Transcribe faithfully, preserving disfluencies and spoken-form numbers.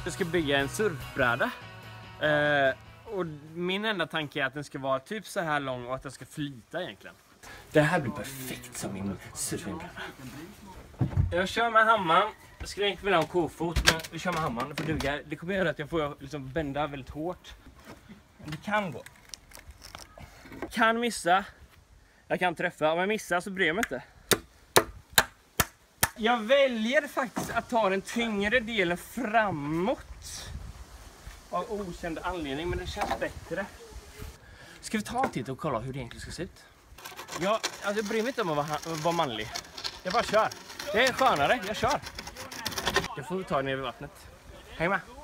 jag ska bygga en surfbräda. Eh, och min enda tanke är att den ska vara typ så här lång och att den ska flyta egentligen. Det här blir perfekt som min surfingbräda. Jag kör med hammaren. Jag skulle inte vilja ha en kofot, men vi kör med hammaren. Det får duga. Det kommer göra att jag får liksom bända väldigt hårt. Det kan gå. Kan missa. Jag kan träffa. Om jag missar så bryr jag mig inte. Jag väljer faktiskt att ta den tyngre delen framåt. Av okänd anledning, men det känns bättre. Ska vi ta en titt och kolla hur det egentligen ska se ut? Jag, alltså jag bryr mig inte om att vara, vara manlig. Jag bara kör. Det är skönare, jag kör. Jag får ta ner i vattnet. Häng med.